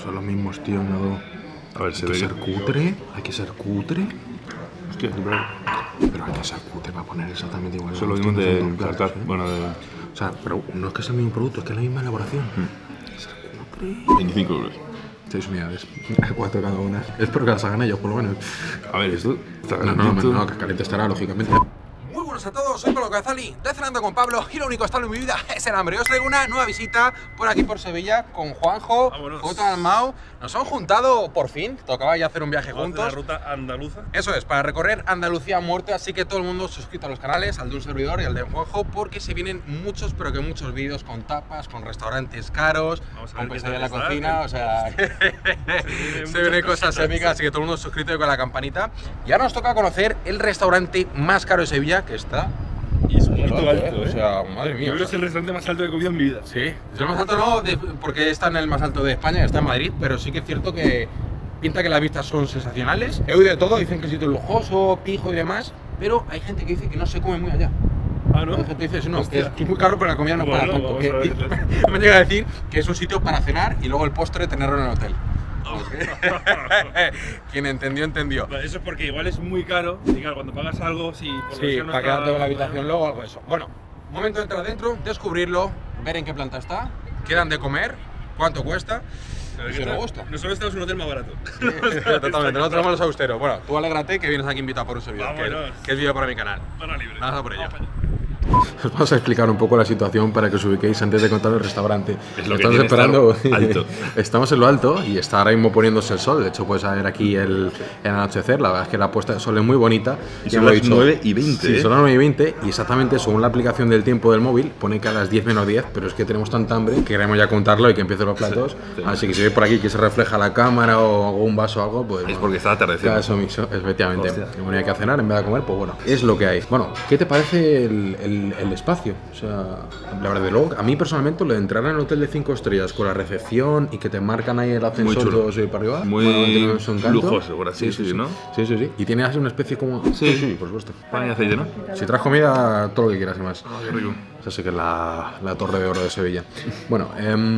son los mismos, tío, no... A ver, se hay ve que ser cutre, hay que ser cutre. Hostia, Pero hay que ser cutre para poner exactamente igual. Son lo mismo de cartas, bueno, de... O sea, pero no es que sea el mismo producto, es que es la misma elaboración. Hay que ser cutre. 25 euros. 6 unidades, 4 cada una. Espero que las hagan ellos, por lo menos. A ver, esto está No, que caliente estará, lógicamente. Muy buenos a todos, soy Pablo Cazali, de Cenando con Pablo, y lo único estable en mi vida es el hambre. Os traigo una nueva visita por aquí por Sevilla con Juanjo, Foto Dalmau. Nos han juntado por fin, tocaba ya hacer un viaje juntos. La ruta andaluza. Eso es, para recorrer Andalucía a muerte, así que todo el mundo suscrito a los canales, al de un servidor y al de Juanjo, porque se vienen muchos, pero que muchos vídeos con tapas, con restaurantes caros, con pesadilla en la cocina, o sea, se vienen cosas épicas, así que todo el mundo suscrito y con la campanita. Y ahora nos toca conocer el restaurante más caro de Sevilla, que está... Y es muy alto, O sea, madre mía. Yo creo que es el restaurante más alto que he comido en mi vida. Sí, es el más alto no, porque está en el más alto de España, está en Madrid, pero sí que es cierto que pinta que las vistas son sensacionales. He oído de todo, dicen que es sitio lujoso, pijo y demás, pero hay gente que dice que no se come muy allá. Ah, ¿no? Hay gente que dice, no, Hostia. que es muy caro, pero la comida no es para Bueno, tonto. vamos a ver. Me llega a decir que es un sitio para cenar y luego el postre tenerlo en el hotel. Quien entendió, entendió. Eso es porque igual es muy caro. Y claro, cuando pagas algo, sí, por Sí, no para está- quedarte en la habitación luego algo de eso. Bueno, momento de entrar adentro, descubrirlo, ver en qué planta está, qué dan de comer, cuánto cuesta. Pero Y que si está- me gusta. Nosotros estamos en un hotel más barato. Totalmente, no tenemos los austeros. Bueno, tú alégrate que vienes aquí invitado por un servidor, Vámonos. que es vídeo para mi canal. Para libre. Nada por ello. Vamos para allá. Os vamos a explicar un poco la situación para que os ubiquéis antes de contar el restaurante. Es lo que Estamos tiene esperando. estar alto. Estamos en lo alto y está ahora mismo poniéndose el sol. De hecho, puedes ver aquí el anochecer. La verdad es que la puesta de sol es muy bonita. Y Ya son lo he las dicho. 9:20, Sí, ¿eh? son las 9:20 y exactamente según la aplicación del tiempo del móvil pone que a las 10 menos 10, pero es que tenemos tanta hambre que queremos ya contarlo y que empiecen los platos. Sí. Así que si veis por aquí que se refleja la cámara o un vaso o algo, pues. Es porque está atardeciendo. Caso omiso, efectivamente. Hostia. Que venía que a cenar en vez de a comer, pues bueno, es lo que hay. Bueno, ¿qué te parece el espacio? O sea, la verdad, luego, a mí personalmente lo de entrar en el hotel de 5 estrellas con la recepción y que te marcan ahí el ascensor chulo. todo subir para arriba. Muy tiene su encanto. lujoso, por así decir, ¿no? Sí, sí, sí. Y tiene así una especie como... Sí. por supuesto. Pan y aceite, ¿no? Si traes comida, todo lo que quieras y más. Ah, qué rico. Esa sí que es la Torre de Oro de Sevilla. Bueno,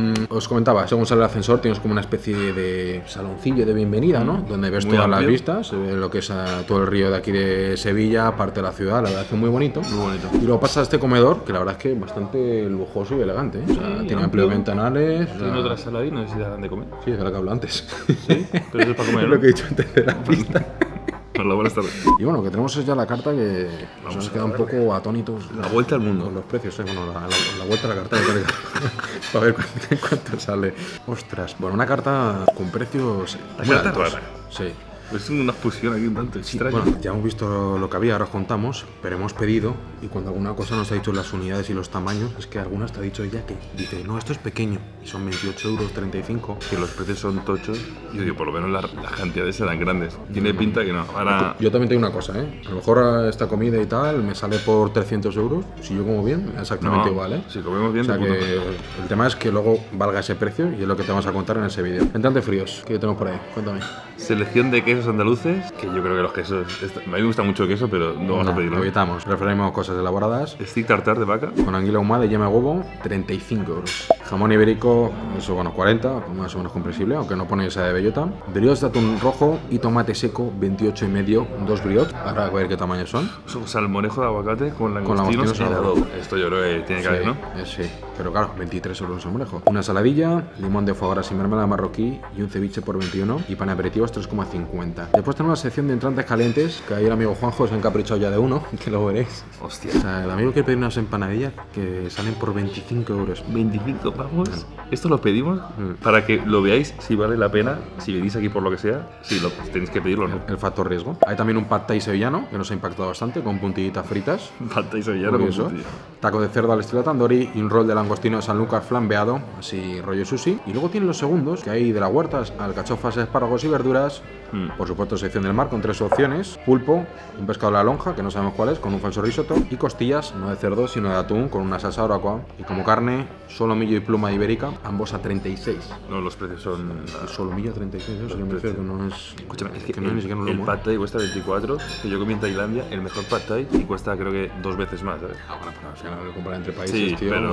os comentaba, según sale el ascensor tienes como una especie de saloncillo de bienvenida, ¿no? Donde ves Muy todas las amplio. vistas, se ve lo que es todo el río de aquí de Sevilla, parte de la ciudad, la verdad es que es muy bonito. Muy bonito. Y luego pasa a este comedor, que la verdad es que es bastante lujoso y elegante, ¿eh? O sea, tiene amplio. amplios ventanales. o sea, Tiene otra sala ahí, no sé si dan de comer. Sí, es de lo que hablo antes. Sí, pero eso es para comer, Es ¿no? lo que he dicho antes de la pista. Hola, buenas tardes. Y bueno, que tenemos es ya la carta que nos hemos quedado un poco atónitos. La vuelta al mundo. Con los precios, bueno, la vuelta a la carta de carga. Para ver cuánto sale. Ostras, bueno, una carta con precios muy carta altos. rara. Sí. Es una fusión aquí un tanto extraña. Bueno, ya hemos visto lo que había, ahora os contamos, pero hemos pedido y cuando alguna cosa nos ha dicho las unidades y los tamaños, es que algunas te ha dicho ella que dice, no, esto es pequeño y son 28 euros, 35. Que los precios son tochos. Yo digo, por lo menos las cantidades serán grandes. Tiene pinta que no. Ahora, Yo también tengo una cosa, ¿eh? A lo mejor esta comida y tal me sale por 300 euros, si yo como bien, exactamente no, igual, ¿eh? si comemos bien, O sea de puta que madre. el tema es que luego valga ese precio y es lo que te vamos a contar en ese vídeo. Entrantes fríos, ¿qué tenemos por ahí? Cuéntame. Selección de quesos andaluces, que yo creo que los quesos... A mí me gusta mucho el queso, pero no vamos a Lo pedirlo. evitamos, preferimos cosas elaboradas. Stick tartar de vaca. Con anguila ahumada y yema de huevo, 35 euros. Jamón ibérico, eso bueno, 40, más o menos comprensible, aunque no pone esa de bellota. Brioches de atún rojo y tomate seco, 28,5, 2 brioches. Ahora a ver qué tamaño son. Son salmorejo de aguacate con langostinos langostinos en al adobo. Esto yo creo que tiene que haber, ¿no? Sí, pero claro, 23 euros en salmorejo. Una saladilla, limón de foie gras y mermelada marroquí y un ceviche por 21 y pan aperitivos 3,50. Después tenemos la sección de entrantes calientes, que ahí el amigo Juanjo se ha encaprichado ya de uno, que lo veréis. Hostia. O sea, el amigo quiere pedir unas empanadillas que salen por 25 euros. 25 pavos. Esto lo pedimos para que lo veáis si vale la pena, si venís aquí por lo que sea, si lo tenéis que pedirlo o no. El factor riesgo. Hay también un pad thai sevillano, que nos ha impactado bastante, con puntillitas fritas. Falta y sevillano con Curioso. puntilla. Taco de cerdo al estilo tandoori y un rol de langostino de Sanlúcar flambeado, así rollo sushi. Y luego tienen los segundos, que hay de las huertas, alcachofas, espárragos y verduras. Por supuesto, sección del mar con 3 opciones: pulpo, un pescado de la lonja, que no sabemos cuál es, con un falso risotto, y costillas, no de cerdo, sino de atún, con una salsa oracoa. Y como carne, solomillo y pluma ibérica, ambos a 36. No, los precios son... El solomillo a 36, eso yo me refiero que no es... Escúchame, es que no es ni siquiera un el lomo, pad thai cuesta 24, que yo comí en Tailandia, el mejor pad thai, y cuesta creo que 2 veces más, ¿sabes? Ah, bueno, pero al final lo comparan entre países, Sí, tío. pero joder. hostia,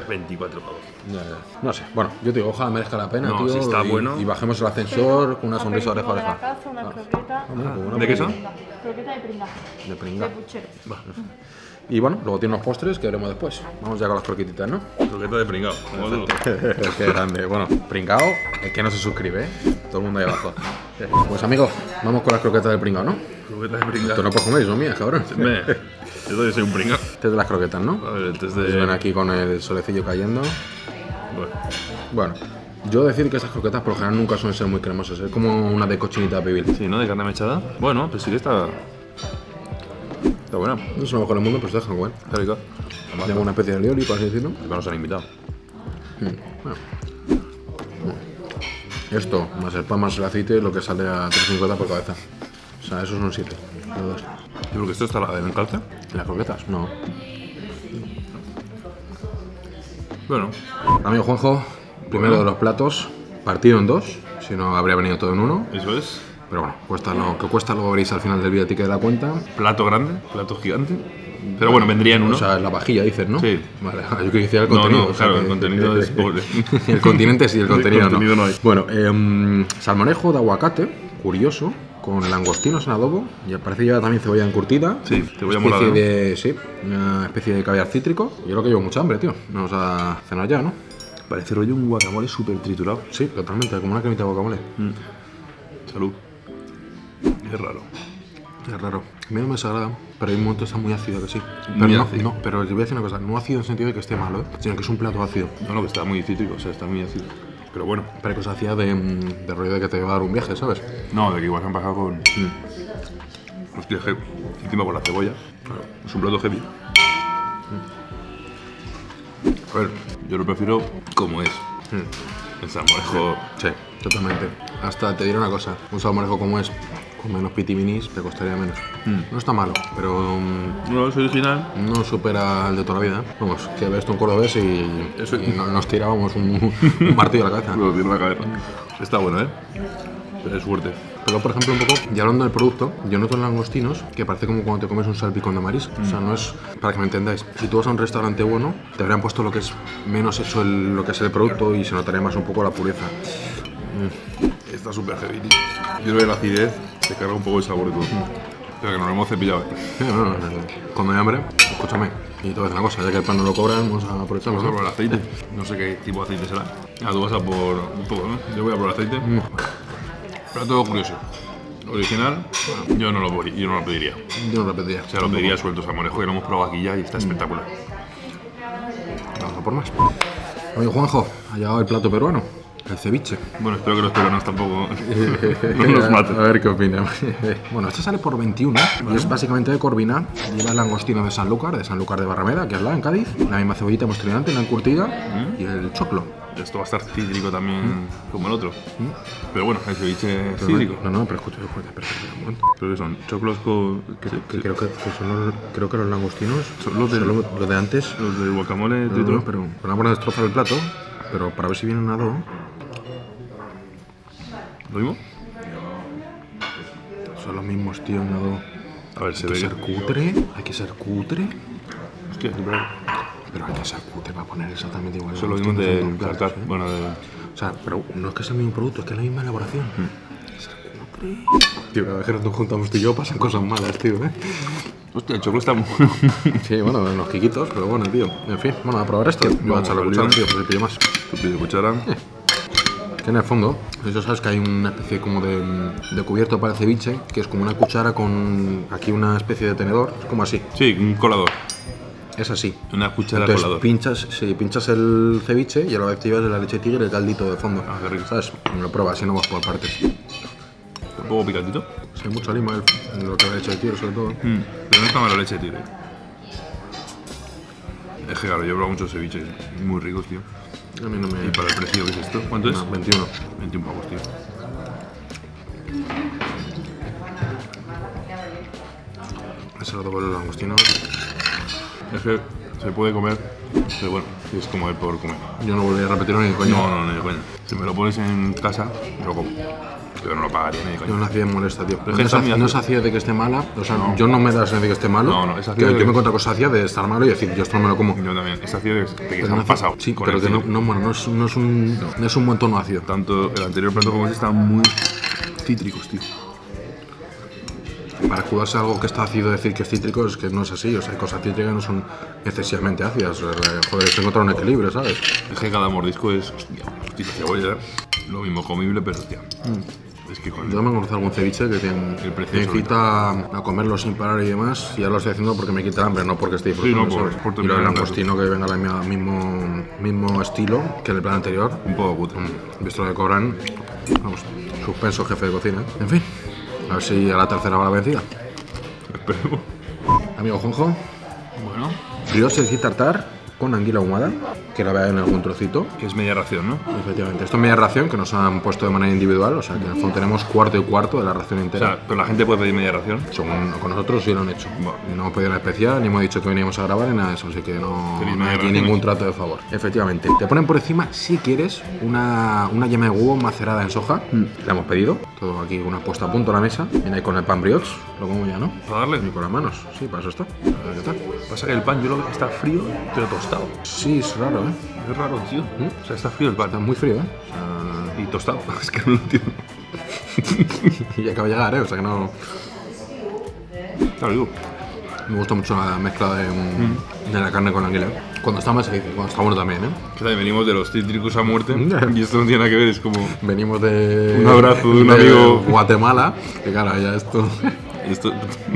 24 pavos. No sé, bueno, yo te digo, ojalá merezca la pena, No, tío. si está y, bueno. y bajemos el ascensor con una sonrisa oreja a de la oreja. caza, una croqueta. ¿De qué son? Croqueta de pringa. De pringa. De puchero. Y bueno, luego tiene unos postres que veremos después. Vamos ya con las croquetitas, ¿no? Croqueta de pringao, como tú. Qué grande. Bueno, pringao, el que no se suscribe, ¿eh? Todo el mundo ahí abajo. Pues amigos, vamos con las croquetas del pringao, ¿no? Croqueta de pringao. Esto no puedes comer, son mías, cabrón. Yo todavía soy un pringao. Este es de las croquetas, ¿no? A ver, el test Se ven de... aquí con el solecillo cayendo. Bueno, Bueno, yo decir que esas croquetas por lo general nunca suelen ser muy cremosas, es como una de cochinita pibil. sí, ¿no? De carne mechada. Bueno, pues sí que está... Está buena. No son lo mejor del mundo, pero se dejan comer. Está rica. Además, Lleva una especie de alioli, por así decirlo. nos han invitado. Bueno. Esto, más el pan, más el aceite, lo que sale a 3,50 por cabeza. O sea, esos son 7. Yo creo que esto está en el calce. ¿Las croquetas? No. Bueno, Amigo Juanjo, primero de los platos, partido en dos, si no habría venido todo en uno. eso es. Pero bueno, cuesta lo que cuesta, luego veréis al final del vídeo el ticket de la cuenta. Plato grande, plato gigante. Pero bueno, vendría en uno. O sea, la vajilla dices, ¿no? Sí. Vale, yo que decía el No, contenido. no, o sea, claro, que- el contenido es pobre. El continente sí, el contenido, contenido no hay. Bueno, salmorejo de aguacate, curioso, con langostinos en adobo. Y parece que lleva también cebolla encurtida. Sí, cebolla Especie morada, ¿no? Sí, una especie de caviar cítrico. Yo creo que llevo mucha hambre, tío. Vamos a cenar ya, ¿no? Parece rollo un guacamole súper triturado. Sí, totalmente, como una cremita de guacamole. Salud. Es raro. Es raro. A mí no me desagrada, pero hay un momento que está muy ácido, que sí. Muy Pero ácido. no, pero te voy a decir una cosa, no ácido en el sentido de que esté malo, sino que es un plato ácido. No, no, que está muy cítrico, o sea, está muy ácido. Pero bueno. Pero que se hacía de rollo de que te iba a dar un viaje, ¿sabes? No, de que igual se han pasado con... Hostia, encima con la cebolla. Claro, es un plato heavy. A ver, yo lo prefiero como es. El salmorejo... Sí, totalmente. Hasta te diré una cosa, un salmorejo como es, con menos pitiminis, te costaría menos. No está malo, pero No, es original. no supera el de toda la vida. Vamos, que ves esto un cordobés y nos tirábamos un martillo a la cabeza. Lo tiene en la cabeza. Está bueno, ¿eh? Pero es fuerte. Pero por ejemplo un poco, ya hablando del producto, yo noto en langostinos que parece como cuando te comes un salpicón de marisco. O sea, no es, para que me entendáis, si tú vas a un restaurante bueno, te habrían puesto lo que es menos hecho lo que es el producto y se notaría más un poco la pureza. Está súper heavy, tío. Yo creo que la acidez te carga un poco el sabor de todo. Pero que nos lo hemos cepillado, ¿eh? No, cuando hay hambre, escúchame, y te voy a decir una cosa, ya que el pan no lo cobran, vamos a aprovecharlo. Vamos a ¿no? probar el aceite. No sé qué tipo de aceite será. Ah, tú vas a por un poco, ¿no? Yo voy a por el aceite. Pero todo curioso. Original, yo no lo pediría. Yo no repetiría. O sea, lo pediría suelto salmorejo, que lo hemos probado aquí ya y está espectacular. Vamos a por más. Oye, Juanjo, ha llegado el plato peruano, el ceviche. Bueno, espero que los peruanos tampoco no nos A maten. ver qué opinan. Bueno, este sale por 21 y es básicamente de Corvina. Lleva el langostino de Sanlúcar de Barrameda, que es la en Cádiz. La misma cebollita mostrinante, la encurtida y el choclo. Esto va a estar cítrico también, como el otro. Pero bueno, el ceviche es cítrico. No, pero escucha, espera un momento. Creo que son choclos con... Que creo que son creo que los langostinos Son los del- los de antes. Los del guacamole No, triturado. pero vamos a destrozar el plato, pero para ver si viene un adobo. ¿Lo mismo? Son los mismos, tío, en adobo. A ver, se Hay ve que ser cutre, Hostia, siempre... pero hay que ser cutre para poner exactamente igual. Son los mismos Langostinos de en dos platos, Cartar. ¿eh? Bueno, de... O sea, pero no es que sea el mismo producto, es que es la misma elaboración. Hay que ser cutre. Tío, cada vez que nos juntamos tú y yo pasan cosas malas, tío, ¿eh? Hostia, el choclo está muy... Sí, bueno, unos quiquitos, pero bueno, tío. En fin, bueno, a probar esto. Yo voy a Vamos, echar la Carolina. cuchara, tío, pues pillo más. Tu pide cuchara. Que en el fondo, eso sabes que hay una especie como de cubierto para el ceviche, que es como una cuchara con aquí una especie de tenedor, es como así, Sí, un colador. es así. Una cuchara Entonces colador. pinchas el ceviche y a la vez te llevas de la leche tigre el caldito de fondo. Ah, qué rico. ¿Sabes? Lo pruebas y no vas por partes. Un poco picantito. Sí, hay mucha lima en lo que la leche de tigre sobre todo. Pero no está mala leche de tigre. Es que claro, yo he probado muchos ceviches muy ricos, tío. A mí no me... Y para el precio que es esto, ¿cuánto es? No, 21. 21 pavos, tío. Ese lo toco los langostinos. Es que Se puede comer, pero bueno, es comer por comer. Yo no volvería a repetirlo ni de coña. No, ni de coña. Si me lo pones en casa, me lo como. Pero no lo pagaría ni de coña. Yo una acidez molesta, tío. Pero es que No es acidez de que esté mala, o sea, No. yo no me da la sensación de que esté malo. No, es acidez Yo de- me encuentro con sacia de estar malo y decir, yo esto no me lo como. Yo también. Es ácido de que se Pero han no- pasado. Sí, con pero el que no, cine. no, bueno, no es un buen tono ácido. Tanto el anterior plato como este estaban muy cítricos, tío. Para escudarse algo que está ácido, decir que es cítrico es que no es así. O sea, hay cosas cítricas no son excesivamente ácidas. Joder, se encuentra un equilibrio, ¿sabes? Es que cada mordisco es, hostia, cebolla. Lo mismo comible, pero hostia. Es que con Yo me conozco algún ceviche que El precio me es incita a comerlo sin parar y demás. Y ya lo estoy haciendo porque me quita el hambre, no porque esté disfrutando. Sí, no, ¿sabes? por Y lo terminar del el langostino que venga al mismo estilo que en el plan anterior. un poco cutre. Visto lo que cobran, vamos, suspenso jefe de cocina. En fin, a ver si a la tercera va la vencida. Esperemos. Amigo Juanjo, Bueno, brioche de tartar con anguila ahumada, que la vea en algún trocito. que es media ración, ¿no? Efectivamente, esto es media ración que nos han puesto de manera individual, o sea que en el fondo tenemos cuarto y cuarto de la ración O entera. sea, pero la gente puede pedir media ración. Según con nosotros sí lo han hecho. Bueno. No hemos pedido una especial, ni hemos dicho que veníamos a grabar, ni nada de eso, así que no Tenéis no hay media aquí ración. ningún trato de favor. Efectivamente, te ponen por encima, si quieres, una yema de huevo macerada en soja. La hemos pedido, todo aquí una puesta a punto a la mesa. Viene ahí con el pan brioche, lo como ya, ¿no? ¿Para darle? Y con las manos, sí, para eso está. A ver qué tal. Pasa que el pan yo lo veo que está frío, pero tostado. Sí, es raro, ¿eh? Es raro, tío. O sea, está frío el Está pan. muy frío, ¿eh? Y tostado. Es que no lo entiendo. Y acaba de llegar, ¿eh? O sea que no... Claro, digo. Me gusta mucho la mezcla de la carne con la anguila. Cuando está más difícil, cuando está bueno también, ¿eh? Que también venimos de los cítricos a muerte. Y esto no tiene nada que ver, es como. Venimos de... Un abrazo de un amigo. Guatemala. Que claro, ya esto... Esto.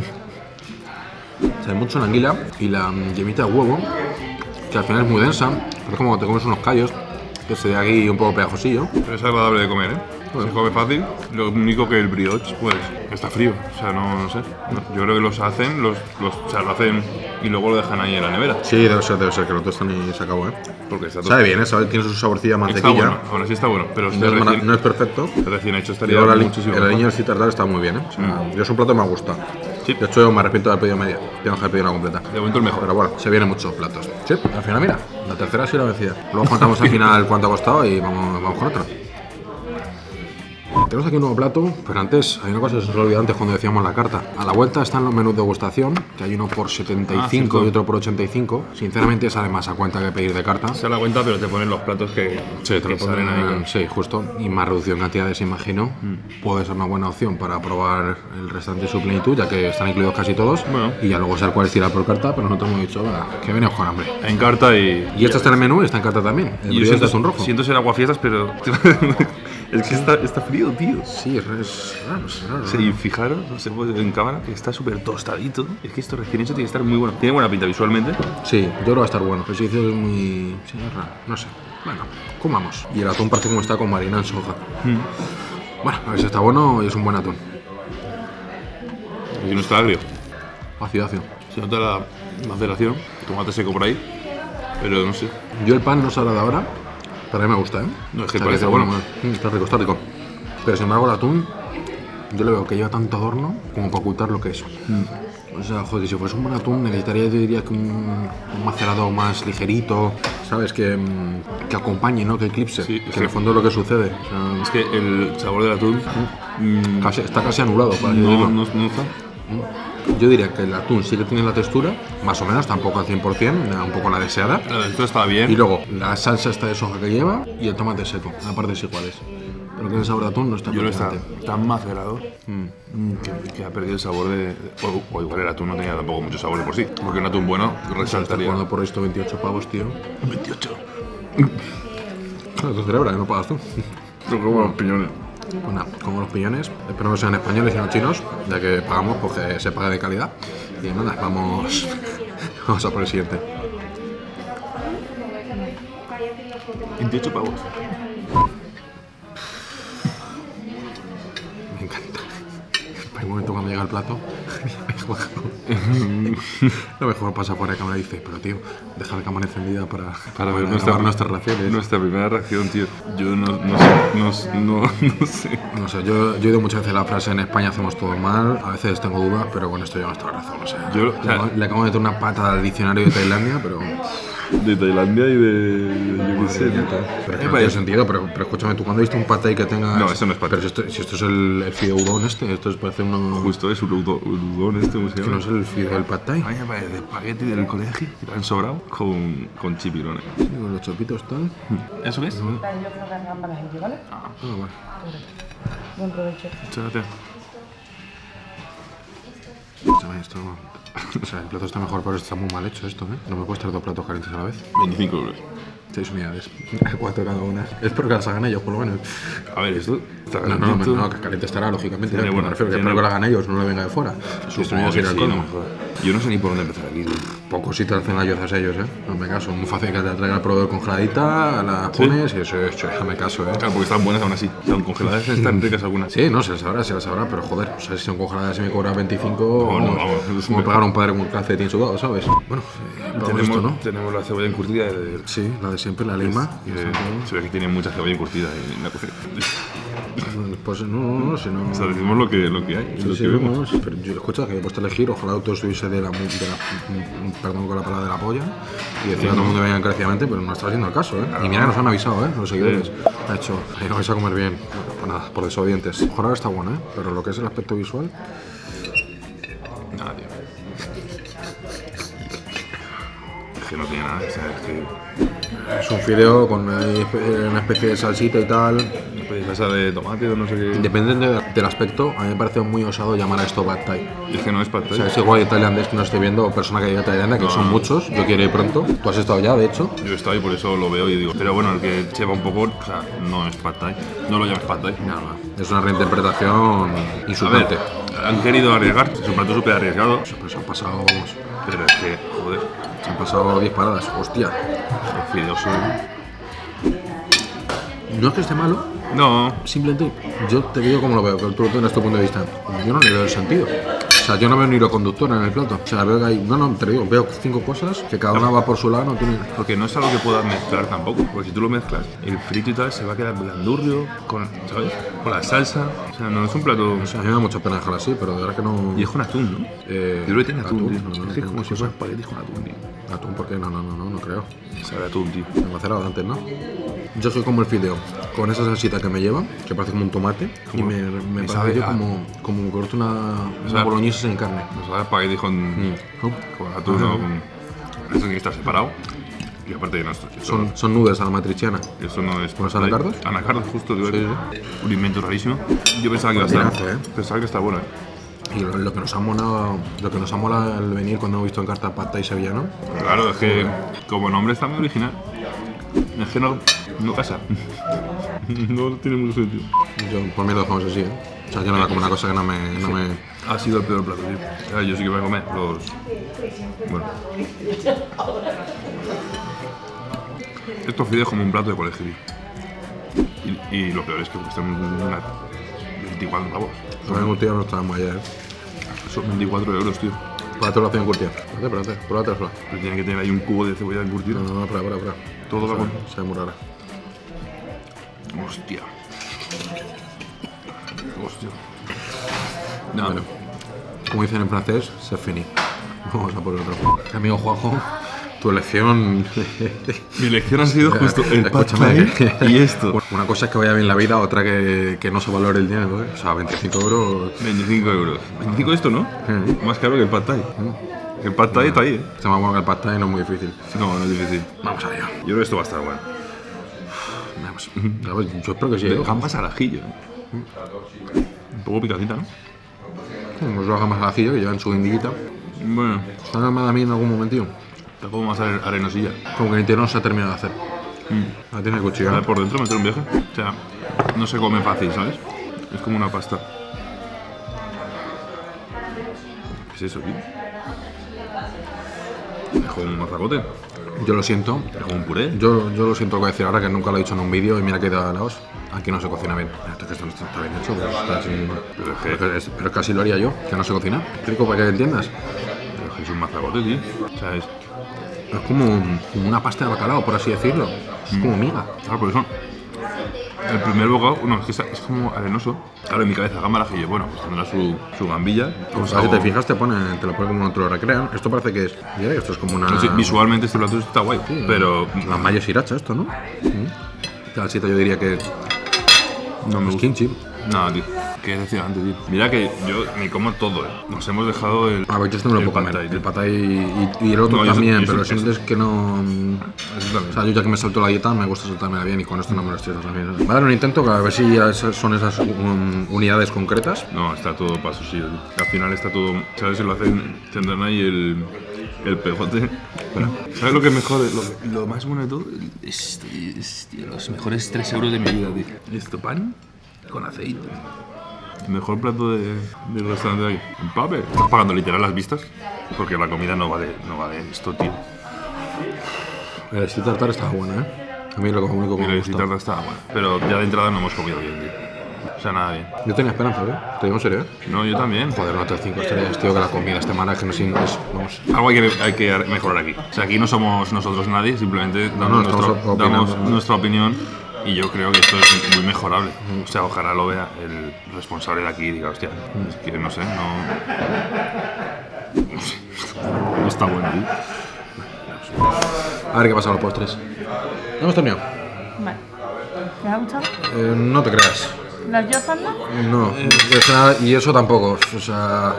Se ve mucho la anguila y la yemita de huevo, que al final es muy densa, pero es como cuando te comes unos callos, que se ve aquí un poco pegajosillo. Pero es agradable de comer, ¿eh? Se come fácil. Lo único que el brioche, pues, está frío. O sea, no sé. No, yo creo que los hacen, o sea, lo hacen y luego lo dejan ahí en la nevera. Sí, debe ser que lo tostan y se acabó, ¿eh? Porque está todo. Sabe bien, ¿eh? Sabe, tiene su saborcilla a Está mantequilla. bueno, ahora sí está bueno. Pero No es, recién, no es perfecto. recién hecho Y estaría luego muchísimo el mejor. aliño del tartar está muy bien, ¿eh? O sea, yo es un plato que me gusta. Sí. De hecho, yo me arrepiento de haber pedido media. Tengo que haber pedido una completa. De momento el mejor. Pero bueno, se vienen muchos platos. Sí, al final, mira, la tercera sí la vencida. Luego contamos al final cuánto ha costado y vamos con otro. Tenemos aquí un nuevo plato, pero antes hay una cosa que se nos olvidó antes cuando decíamos la carta. A la vuelta están los menús de degustación, que hay uno por 75 cierto. y otro por 85. Sinceramente sale más a cuenta que pedir de carta. Se da cuenta, pero te ponen los platos que pondrán ahí. Sí, justo. Y más reducción de cantidades, imagino. Puede ser una buena opción para probar el restante de su plenitud, ya que están incluidos casi todos. Bueno. Y ya luego ser cuál es tirar por carta, pero nosotros hemos dicho, venga, que venimos con hambre. En carta y. Y este está en el menú y está en carta también. El Y yo brioche es un rojo. siento ser aguafiestas, pero. es que está frío, tío. Sí, es raro, es raro. Sí, y fijaros, no sé, pues, en cámara, que está súper tostadito. Es que esto recién hecho tiene que estar muy bueno. Tiene buena pinta visualmente. Sí, yo creo que va a estar bueno. El servicio es muy... Sí, es raro, no sé. Bueno, comamos. Y el atún parece como está con marina en soja. Bueno, a ver si está bueno y es un buen atún. Y no está agrio. Ácido, ácido. Se nota la maceración, tomate seco por ahí. Pero no sé. Yo el pan no sabrá de ahora, pero a mí me gusta, ¿eh? No, es que O sea, parece está bueno. Está rico, está rico. Pero sin embargo el atún, yo le veo que lleva tanto adorno como para ocultar lo que es. O sea, joder, si fuese un buen atún necesitaría, yo diría que un macerado más ligerito, ¿sabes? Que acompañe, ¿no? Que eclipse. Sí, que sí. en el fondo es lo que sucede. O sea, Es que el sabor del atún. está casi anulado, por así No, decirlo. no está. Yo diría que el atún sí que tiene la textura, más o menos, tampoco al 100%, le da un poco la deseada. Esto está bien. Y luego la salsa esta de soja que lleva y el tomate seco, a partes iguales. Pero que el sabor de atún no está Yo creo que está presente. tan macerado que ha perdido el sabor de. O igual el atún no tenía tampoco mucho sabor de por sí. Porque un atún bueno Está resaltaría. jugando por esto 28 pavos, tío. 28. Claro, tú celebras, no pagas tú. Pero como los piñones. Pues nada, como los piñones, espero que sean españoles y no chinos, ya que pagamos porque se paga de calidad. Y nada, vamos a por el siguiente. 28 pavos. Me encanta. Hay un momento cuando llega el plato Lo mejor pasa por la cámara y dice, pero tío, deja la cámara encendida para ver nuestras reacciones. Nuestra primera reacción, tío. Yo no sé. No sé, yo he oído muchas veces la frase en España hacemos todo mal, a veces tengo dudas, pero con esto llevas toda la razón. O sea, le acabo de meter una pata al diccionario de Tailandia, pero... De Tailandia y de... yo qué sé. Pero es que no tiene sentido, pero escúchame, ¿tú cuándo viste un pad thai que tenga...? No, eso no es pad thai. Pero si esto es el fideo udon esto parece uno... Justo es un udon ¿cómo se Que llama? no es el fideo del pad thai. Ay, me parece de espagueti del colegio que te han sobrado con chipirones. Sí, con los chopitos tal. ¿Eso qué es? Yo creo que gambas allí, ¿vale? Ah, bueno. Buen provecho. Muchas gracias. Escúchame, esto... O sea, el plato está mejor, pero está muy mal hecho esto, ¿eh? No me puedes traer 2 platos calientes a la vez. 25 euros. 6 unidades. 4 cada una. Espero que las hagan ellos, por lo menos. A ver, esto está No, que caliente estará, lógicamente. Tiene, Me refiero que espero que la hagan ellos, no le venga de fuera. Supongo que sí, no. Yo no sé ni por dónde empezar aquí. Poco si te hacen las yozas ellos, ¿eh? No me caso. Muy fácil que te traiga el proveedor congeladita, las pones y eso es hecho. Déjame caso, ¿eh? Claro, porque están buenas aún así. Son congeladas, están ricas algunas. Sí, no, se las sabrá, pero joder, o sea, si son congeladas y me cobra 25, vamos. como pegar a un padre con un calcetín sudado, ¿sabes? Bueno, tenemos la cebolla encurtida Sí, la de siempre, la lima. Se ve que tiene mucha cebolla encurtida en la cocina. Pues no, si no... O sea, decimos lo que hay, Sí, lo sí, que vemos. pero yo escucho que he puesto a elegir, ojalá todo estuviese perdón con la palabra de la polla y decir a todo el mundo venga encarecidamente, pero no está haciendo el caso, ¿eh? Y mira que nos han avisado, ¿eh? Los seguidores. Ha hecho, no vais a comer bien. Bueno, pues nada, por desobedientes. Ojalá está bueno, ¿eh? Pero lo que es el aspecto visual... Nada, tío. Es que no tiene nada, o sea, es que... Es un fideo con una especie de salsita y tal. Salsa de tomate o no sé qué. Independiente del aspecto, a mí me parece muy osado llamar a esto pad thai. Y es que no es pad thai. O sea, es igual de tailandés que no estoy viendo, o persona que diga Tailandia, que son muchos. Yo quiero ir pronto. Tú has estado ya, de hecho. Yo he estado y por eso lo veo y digo, pero bueno, el que lleva un poco, o sea, no es pad thai. No lo llames pad thai. Nada, es una reinterpretación insultante. A ver, han querido arriesgar, es un plato súper arriesgado. Pues se han pasado... Pero es que, joder, Se han pasado 10 paradas, hostia. los fideos son... No es que esté malo, No, simplemente yo te digo como lo veo, que tú tienes tu punto de vista. Yo no le veo el sentido. O sea, yo no veo ni hilo conductor en el plato. O sea, veo que hay... No, te lo digo, veo 5 cosas que cada una va por su lado, no tiene... porque no es algo que puedas mezclar tampoco. Porque si tú lo mezclas, el frito y tal se va a quedar blandurrio, con, ¿sabes? Con la salsa. O sea, no es un plato... O sea, a mí me da mucha pena dejarlo así, pero de verdad que no... Y es con atún, ¿no? Yo creo que tiene atún, tío. Es que como si cosa. fuera espaguetis con atún, tío. Atún, ¿por qué? No creo. Sabe a atún, tío. Me macerado antes, ¿no? Yo soy como el fideo, con esa salsita que me lleva, que parece como un tomate, y me parece sabe yo a- como corto una sabe- boloñesa sin carne. Nos sabe a espaguetis con atún, ¿no? Eso tiene que estar separado. Y aparte, no, Son nudes a la matriciana. eso no es... ¿Con los anacardos? Anacardos, justo, digo. Sí, Un invento rarísimo. Yo pensaba que iba a estar... Combinazo, ¿eh? Pensaba que está bueno, ¿eh? Y lo que nos ha molado al venir cuando hemos visto en carta pad thai sevillano, Claro, es que como nombre está muy original. Es que no casa. No tiene mucho sentido. yo por mí lo dejamos así, ¿eh? O sea, yo no veo como una cosa que no me... Ha sido el peor plato, tío. O sea, yo sí que voy a comer los... Bueno. Estos fideos como un plato de colegio, tío. Y lo peor es que cuestan 24 pavos. Con el curtido no estábamos ayer, ¿eh? Son 24 euros, tío. Pruébate la opción curtida. Pruébate sola. Pero tiene que tener ahí un cubo de cebolla encurtida. No, prueba. Todo va con... Se ve muy rara. Hostia. Hostia. No, Bueno, como dicen en francés, c'est fini. Vamos a por otro. Amigo Juanjo, tu elección... mi elección ha sido justo el pad Escúchame, thai y esto. Una cosa es que vaya bien la vida, otra que no se valore el dinero, ¿eh? O sea, 25 euros... 25 euros. 25 esto, ¿no? Más caro que el pad thai. El pad thai está ahí, ¿eh? Está más bueno que el pad thai, no es muy difícil. No, no es difícil. Vamos allá. Yo creo que esto va a estar bueno. Vamos. A ver, yo espero que sí. De ¿eh? gambas al ajillo. Un poco picadita, ¿no? Pues lo haga más al ajillo, que llevan su guindillita. Bueno, ¿Están armada a mí en algún momentillo? tampoco más arenosilla. Como que el interior no se ha terminado de hacer. La tiene A cuchillo. ver, por dentro meter un viaje. O sea, no se come fácil, ¿sabes? Es como una pasta. ¿Qué es eso, tío? Es como un marragote. Yo lo siento. Es como un puré. Yo lo siento lo que voy a decir ahora, que nunca lo he dicho en un vídeo y mira que da la os. Aquí no se cocina bien. Esto que esto no está bien hecho, pero pero casi lo haría yo, que no se cocina. Explico para que entiendas. Pero es un mazagote, tío. ¿Sabes? Es como una pasta de bacalao, por así decirlo. Es como miga. Claro, por eso. El primer bocado, no, es que es como arenoso. Claro, en mi cabeza, gamba al ajillo. Bueno, pues tendrá su gambilla. Pues si te fijas, te lo ponen como no te lo recrean. Esto parece que es. Mira, esto es como una. No sé, visualmente este plato está guay, Sí, pero La mayo sriracha, esto, ¿no? Salsita, yo diría que. no me Es gusta. kimchi. No, tío. Qué decepcionante, tío. Mira que yo me como todo, Nos hemos dejado el. A ver, yo esto me lo puedo comer. pad thai, tío. El pad thai y el otro No, yo también, eso- pero eso- sientes que no. Eso también. O sea, yo ya que me salto la dieta, me gusta saltármela bien y con esto no me lo estoy también. Voy a dar un intento a ver si son esas unidades concretas. No, está todo para su sitio, tío. Al final está todo. ¿Sabes? Si lo hacen, tendrán ahí el pegote. ¿Sabes lo que es mejor? Lo más bueno de todo es, tío, los mejores 3 euros de mi vida, tío. Esto, pan con aceite. El mejor plato del restaurante de aquí. Empape. Estás pagando literal las vistas porque la comida no vale esto, tío. El steak tartar está bueno, ¿eh? A mí lo único que Y me el gusta. tarta está bueno. Pero ya de entrada no hemos comido bien, tío. O sea, nada bien. Yo tenía esperanza, ¿eh? Te digo en serio, ¿eh? No, yo también. Joder, no te 5 estrellas, tío, que la comida esté mala, es que no es, vamos. Algo hay que mejorar aquí. O sea, aquí no somos nosotros nadie, simplemente no, damos, estamos opinando, ¿no? nuestra opinión y yo creo que esto es muy mejorable. O sea, ojalá lo vea el responsable de aquí y diga, hostia, es que no sé, no está bueno, tío. A ver qué pasa con los postres. ¿Hemos terminado? Vale. ¿Te ha gustado? No te creas. ¿Las yozas no? No, y eso tampoco. O sea,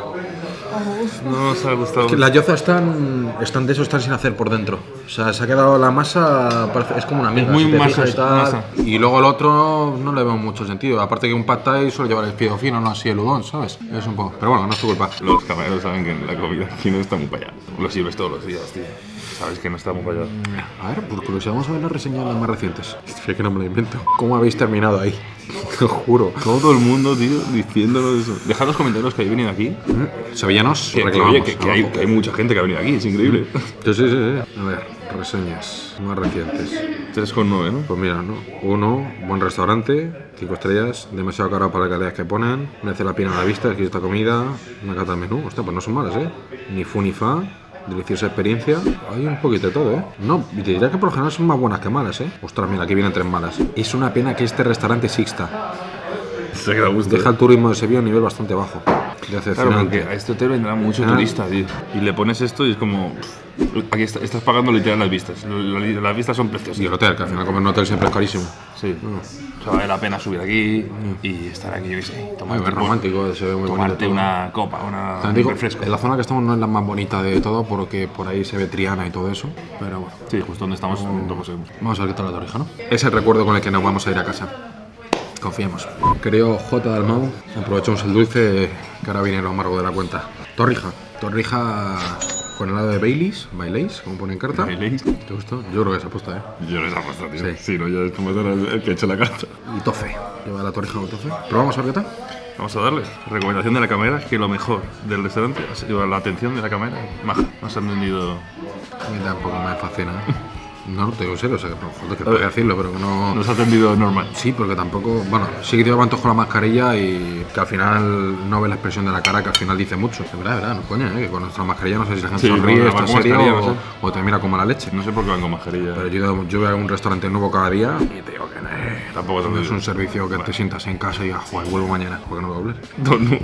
No nos ha gustado. que las yozas están de eso, están sin hacer por dentro. O sea, se ha quedado la masa, es como una miga. Es muy si te masa, fijas y tal. masa. Y luego el otro no le veo mucho sentido. Aparte que un pad thai suele llevar el fido fino, no así el udon, ¿sabes? Es un poco. Pero bueno, no es tu culpa. Los camareros saben que la comida aquí no está muy para allá. Lo sirves todos los días, tío. Sabes que no está muy para allá. A ver, por curiosidad, vamos a ver las reseñas las más recientes. Es que no me lo invento. ¿Cómo habéis terminado ahí? Te juro. Todo el mundo, tío, diciéndolo eso. Dejad los comentarios que habéis venido aquí. Sevillanos, Que, reclamamos. oye, que hay mucha gente que ha venido aquí, es increíble. Sí. A ver, reseñas más recientes. 3,9, ¿no? Pues mira, ¿no? 1, buen restaurante, 5 estrellas, demasiado caro para las calidades que ponen, merece la pena la vista, aquí esta comida, una cata de menú, hostia, pues no son malas, ¿eh? Ni fu ni fa, deliciosa experiencia, hay un poquito de todo, ¿eh? No, y te diría que por lo general son más buenas que malas, ¿eh? Ostras, mira, aquí vienen 3 malas. Es una pena que este restaurante exista. Se queda a gusto. Deja el turismo de Sevilla a un nivel bastante bajo. Claro, Decepcionante. porque a este hotel vendrá mucho Ah. turista, tío. Y le pones esto y es como. Aquí estás pagando literal las vistas. Las vistas son preciosas. Y el hotel, que al final comer en un hotel siempre es carísimo. Sí. O sea, vale la pena subir aquí y estar aquí, yo qué sé. Muy Tomarte, romántico, se ve muy bonito. tomarte todo. una copa, También un digo, refresco. en la zona que estamos no es la más bonita de todo porque por ahí se ve Triana y todo eso, pero bueno. Sí, justo donde estamos, tampoco sabemos. Vamos a ver qué tal la torrija, ¿no? Es el recuerdo con el que nos vamos a ir a casa. Confiemos. Querido J. Dalmau, aprovechamos el dulce que ahora viene lo amargo de la cuenta. Torrija. Torrija con helado de Baileys, como pone en carta. ¿Baileys? ¿Te gustó? Yo creo que se apuesta, ¿eh? Yo les apuesto, tío. Sí. Sí, no, yo es como el que ha hecho la carta. Y tofe. Lleva la torrija con tofe. Probamos a ver qué tal. Vamos a darle. Recomendación de la camarera, que lo mejor del restaurante ha sido la atención de la camarera. Maja, nos han vendido. A mí tampoco me fascina, ¿eh? No, te digo en serio, o sea, que no, joder, que podría decirlo, pero que no... Nos ha atendido normal. Sí, porque tampoco... Bueno, sí que te lleva con la mascarilla y que al final no ves la expresión de la cara, que al final dice mucho. Es verdad, no coña, que con nuestra mascarilla no sé si la gente Sí, sonríe, no, está con seria mascarilla, no sé. o te mira como la leche. No sé por qué van con mascarilla. Pero yo voy a un restaurante nuevo cada día y te digo que Tampoco no es un servicio que te sientas en casa y digas, joder, vuelvo mañana, porque no voy a volver. No.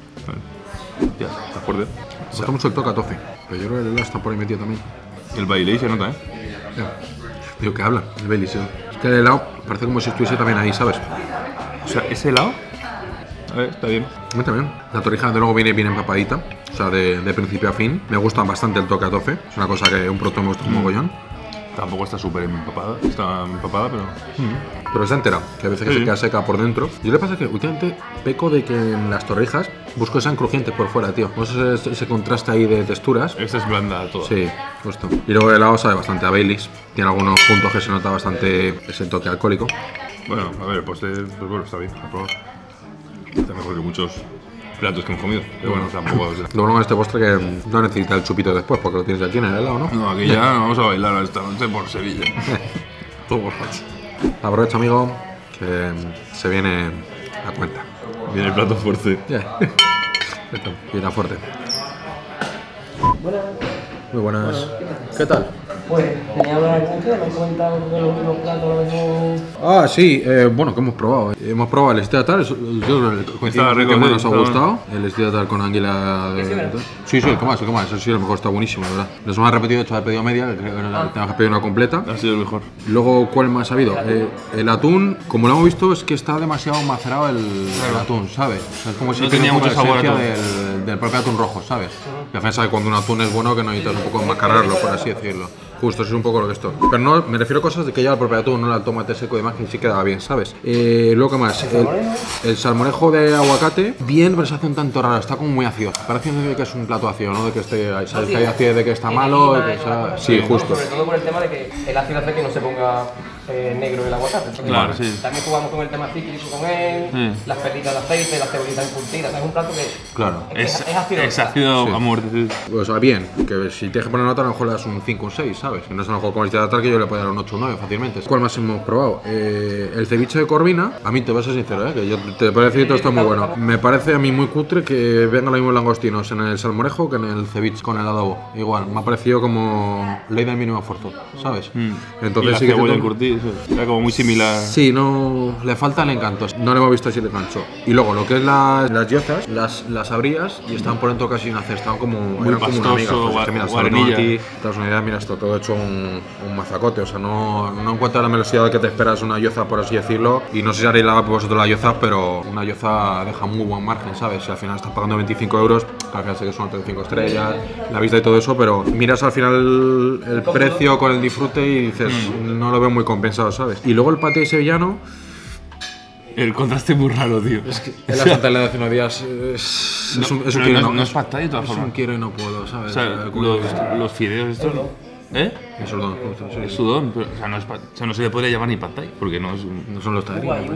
Ya, está fuerte. Me gusta mucho el toca tofe, pero yo creo que el helado está por ahí metido también. El baile se nota, ¿eh? Digo, que habla, el Baileys. Es que el helado parece como si estuviese también ahí, ¿sabes? O sea, ese helado. A ver, está bien. A mí también. La torrija de luego viene bien empapadita, o sea, de principio a fin. Me gusta bastante el toque a tofe, es una cosa que un producto me gusta un mogollón. Tampoco está súper empapada. Está empapada, pero. Pero está entera, que a veces que Sí. se queda seca por dentro. Yo le pasa que últimamente peco de que en las torrijas busco que sean crujientes por fuera, tío. No sé ese contraste ahí de texturas. Esta es blanda toda. Sí, justo. Y luego el helado sabe bastante a Baileys. Tiene algunos puntos que se nota bastante ese toque alcohólico. Bueno, a ver, el postre, pues bueno, está bien. A probar. Está mejor que muchos platos que hemos comido. Pero bueno, tampoco. Lo bueno de este postre que no necesita el chupito después porque lo tienes aquí en el helado, ¿no? No, aquí ya vamos a bailar esta noche por Sevilla. Todo borracho. Aprovecha, amigo, se viene a cuenta. Viene el plato fuerte. Viene fuerte. Muy buenas. ¿Qué tal? Pues tenía hablar con ustedes, me han comentado que los últimos platos a lo mejor... Ah, sí, bueno, que hemos probado. Hemos probado el Steatar, Estaba rico, nos ha estaba- gustado. El Steatar con anguila de... Sí, el que más, eso sí, a lo mejor está buenísimo, la verdad. Nos hemos repetido, de hecho, he pedido media, que creo que tenemos que pedir una completa. Ha sido el mejor. Luego, ¿cuál más ha habido? El atún, como lo hemos visto, es que está demasiado macerado el atún, ¿sabes? O sea, es como si No tiene tenía un poco mucho de sabor esencia del propio atún rojo, ¿sabes? Y al final sabe cuando un atún es bueno que no necesitas un poco enmascararlo, por así decirlo. Justo, eso es un poco lo que esto. Pero no, me refiero a cosas de que lleva el propio atún, no el tomate seco y demás, que sí quedaba bien, ¿sabes? Luego, ¿qué más? El salmorejo de aguacate, bien, pero se hace un tanto raro, está como muy ácido. Parece que es un plato ácido, ¿no? De que esté, ¿sabes? Que hay ácido de que está malo, de que sea... Sí, justo. Sobre todo por el tema de que el ácido hace que no se ponga negro el aguacate. Entonces, Claro, sí. También jugamos con el tema cíclico con él, las perlitas de aceite, las cebollitas encurtidas. Es un plato que Claro. es ácido. Es ácido Sí. a muerte. Sí. O sea, bien, que si tienes que poner nota, a lo mejor le das un 5 o un 6, ¿sabes? Que no es a lo mejor como el teatral, que yo le puedo dar un 8 o un 9 fácilmente. ¿Cuál más hemos probado? El ceviche de corvina, a mí te voy a ser sincero, que yo te puedo decir que todo está muy bueno. Me parece a mí muy cutre que vengan los mismos langostinos en el salmorejo que en el ceviche con el adobo. Igual, me ha parecido como ley del mínimo esfuerzo, ¿sabes? Entonces Y la sí que cebolla te- encurtida, sí. Era como muy similar. Sí, no le falta el encanto. No le hemos visto así el engancho. Y luego lo que es las gyozas, las abrías y estaban por dentro casi sin hacer, estaban como eran como una miga. pastoso, Pues es que mira, guarenilla. aquí, te das una idea, mira, esto todo hecho un mazacote, o sea, no encuentra la velocidad que te esperas una gyoza, por así decirlo. Y no sé si haréis vosotros la gyoza, pero una gyoza deja muy buen margen, ¿sabes? Si al final estás pagando 25 euros, que al final sé que son 35 estrellas, la vista y todo eso, pero miras al final el precio con el disfrute y dices, no lo veo muy compensado, ¿sabes? Y luego el paté sevillano. El contraste es muy raro, tío. En la Santa Elena de hace unos días es un pero quiero y no es pad thai de todas es formas. un quiero y no puedo, O ¿sabes? sea, los fideos estos. ¿Eh? Eso es justo, sí, Es sí. sudón, pero, o sea, o sea, no se le podría llamar ni pad thai, porque no es un... No son los Guay, tallarines.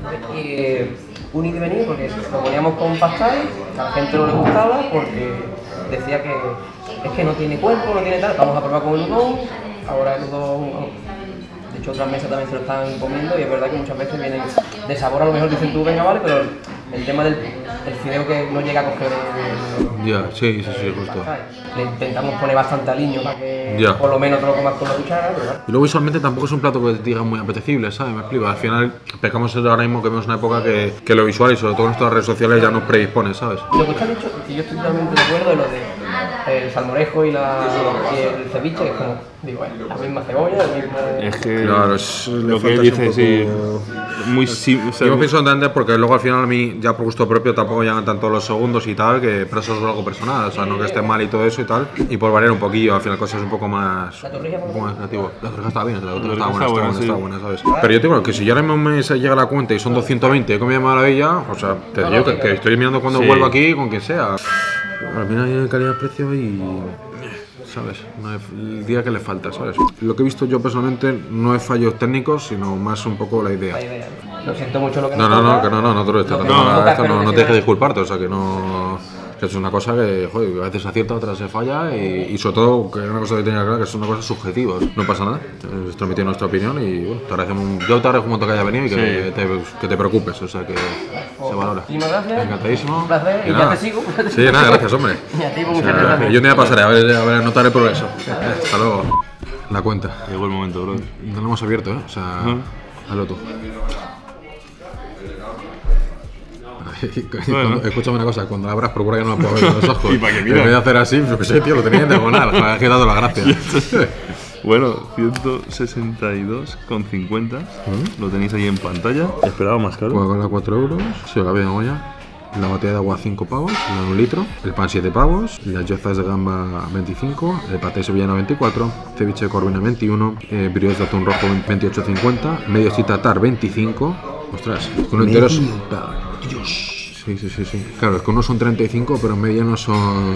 un id y venir, porque lo poníamos con pastel, a la gente no le gustaba porque decía que es que no tiene cuerpo, no tiene tal. Vamos a probar con el udon, ahora el udon, de hecho otras mesas también se lo están comiendo y es verdad que muchas veces vienen de sabor, a lo mejor dicen tú, venga, vale, pero el tema del fideo que no llega a coger Ya, sí, justo. ¿sabes? Le intentamos poner bastante aliño para que Ya. por lo menos te lo comas con la cuchara, pero bueno. Y luego visualmente tampoco es un plato que te diga muy apetecible, ¿sabes? Me explico. Al final pecamos ahora mismo que vemos una época que lo visual y sobre todo en nuestras redes sociales ya nos predispone, ¿sabes? Lo que usted ha dicho, que yo estoy totalmente de acuerdo en lo de el salmorejo y el ceviche, que es como, digo, la misma cebolla, el mismo... Es que Claro, lo que él dice, sí, muy simple. Yo pienso entender porque luego al final a mí, ya por gusto propio, tampoco llegan tanto los segundos y tal, pero eso es algo personal, o sea, no que esté mal y todo eso y tal. Y por variar un poquillo, al final cosas un poco más creativo. La torrija estaba bien, la torrija estaba buena, ¿sabes? Pero yo te digo que si ya ahora mismo me llega la cuenta y son 220 de comida de maravilla, o sea, te digo que estoy mirando cuando Sí. vuelvo aquí con quien sea. Al final hay calidad-precio y... ¿sabes? El día que le falta, ¿sabes? Lo que he visto yo personalmente no es fallos técnicos, sino más un poco la idea. La idea. Lo siento mucho lo que No, nos toca. que no te lo estás Lo que dando. nos toca, Esto pero no que tienes que sí, disculparte, o sea que no. Que es una cosa que, joder, a veces acierta, otras se falla y sobre todo que es una cosa que tenía claro que son una cosa subjetivas. No pasa nada, es transmitir nuestra opinión y bueno, yo te agradezco un montón que haya venido y que te preocupes, o sea que se valora. Muchísimas gracias. Encantadísimo. Un placer. Y ya nada. te sigo. Sí, nada, gracias, hombre. Y a ti, pues, O muchas sea, gracias. yo un día pasaré a ver, notar el progreso. Hasta luego. La cuenta. Llegó el momento, bro. No lo hemos abierto, ¿eh? O sea, hazlo tú. Bueno. Escúchame una cosa, cuando la abras procura que no la puedas ver en los ojos. ¿Y para qué En miras? vez de hacer así, yo qué sé, tío, lo tenía en diagonal, joder, es que he dado la gracia. Bueno, 162,50. Lo tenéis ahí en pantalla. Esperaba más caro. Coca-Cola 4 euros, sí, la bebida olla. La botella de agua 5 pavos, la de 1 litro. El pan 7 pavos. Las gyozas de gamba 25. El paté sevillano 24. Ceviche de corvina 21. Brioche de atún rojo 28,50. Medio tartar 25. Ostras, es que uno entero es... Dios. Sí. Claro, es que unos son 35, pero medianos son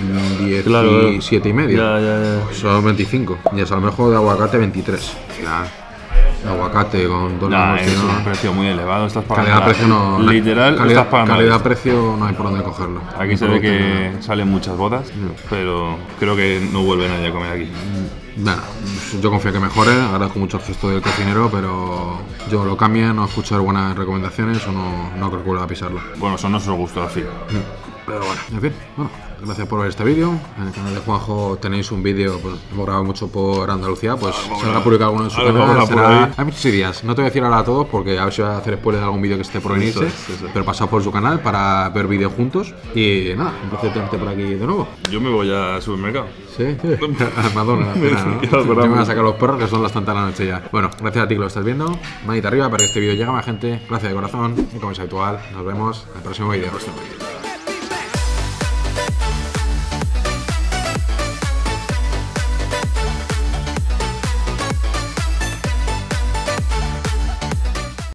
17 y medio. Ya. Son 25. Y el salmorejo de aguacate 23. Al final, Aguacate con dos Nah, es langostinos. un precio muy elevado. Estás pagando. Calidad-precio no. Literal, estás pagando. Calidad-precio no hay por dónde cogerlo. Aquí se ve que salen muchas bodas, pero creo que no vuelve nadie a comer aquí. Bueno, yo confío que mejore, agradezco mucho el gesto del cocinero, pero yo lo cambien, no escuchar buenas recomendaciones o no creo que vuelva a pisarlo. Bueno, son nuestros gustos, al fin. Pero bueno, en fin, bueno, gracias por ver este vídeo. En el canal de Juanjo tenéis un vídeo, pues hemos grabado mucho por Andalucía, pues se habrá publicado alguno en su canal. Hay muchos días, no te voy a decir ahora a todos porque a ver si voy a hacer spoiler de algún vídeo que esté por venirse, pero pasad por su canal para ver vídeos juntos. Y nada, un placer tenerte por aquí de nuevo. Yo me voy al supermercado. Sí, al Madonna, ¿no? Yo me voy a sacar los perros que son las tantas de la noche ya. Bueno, gracias a ti que lo estás viendo. Manita arriba para que este vídeo llegue a más gente. Gracias de corazón. Y como es habitual, nos vemos en el próximo vídeo.